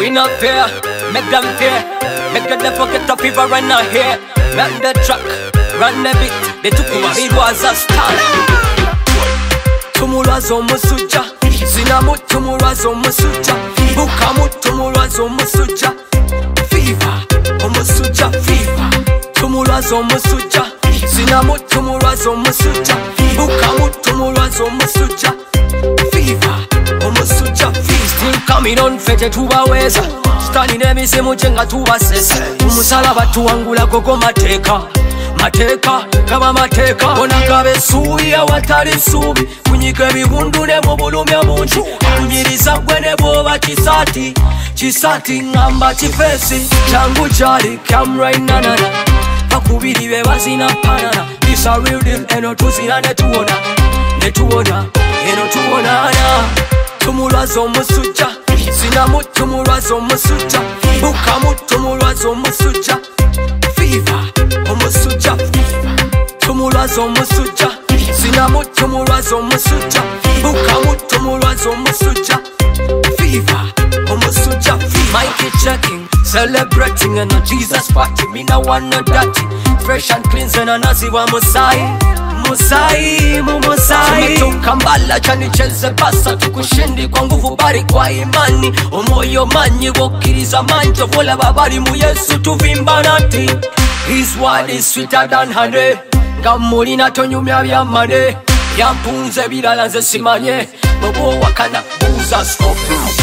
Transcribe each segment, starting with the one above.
We not fair, make them fear. Make them forget the fever right now here. Run the track, run the beat. They took over, it was a start. Tumulwazo musuja, Sinamu tumulwazo musuja, Bukamu tumulwazo musuja, Fever, Omusuja, fever. Tumulwazo musuja, Sinamu tumulwazo musuja, Bukamu tumulwazo musuja, Fever, Omusuja, fever. Still coming on fete tubaweza, Stani nemise mujenga tubasesa, Umusalaba tuwangula gogo mateka. Mateka, kama mateka Onagabe subi ya watari subi Kunyika bihundu ne mubulumya munji Kunyiriza gwene boba chisati Chisati ngamba chifesi Changu chari camera inanana Pakubiri bebazina panana This a real deal eno tuzina netuona Netuona, eno tuonana Tumulwazo musuja Sinamu tumulwazo musuja Bukamu tumulwazo musuja Fever, Omusuja, Tumulwazo musuja, Sinamu tumulwazo musuja, Bukamu tumulwazo musuja, Fever, Omusuja, fever. Mikey checking, celebrating and a Jesus party. Me no want no dirty, fresh and clean and a nazi wa Musai. Musai, Musai. Tumetoka mbala chani cheze basa tukushindi kwa nguvu bari kwa imani. Omoyo manyi wokiriza manjo vola babari mu Yesu tuvimba nati. His word is sweeter than honey. Gamulina tonyumya byamane. Yampunze bilala nze simanye. Bobo wakana buza stop.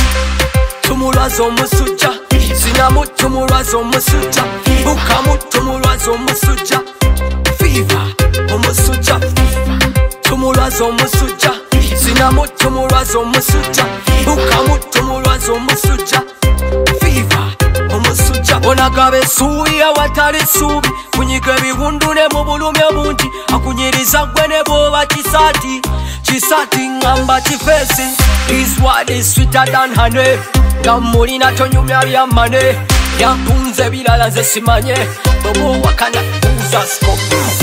Tumulwazo musuja, Sinamu tumulwazo musuja, Bukamu tumulwazo musuja, Fever, Omusuja, Tumulwazo musuja, Sinamu tumulwazo musuja, Bukamu tumulwazo musuja, Fever, Omusuja. Onagabe subi ya watari subi Kunyika bihundu ne mubulumya munji Akunyiriza gwene boba chisati Chisati ngamba chifesi His word is sweeter than honey Gamulina tonyumya byamane Yampunze bilala nze simanye Bobo wakana buza scope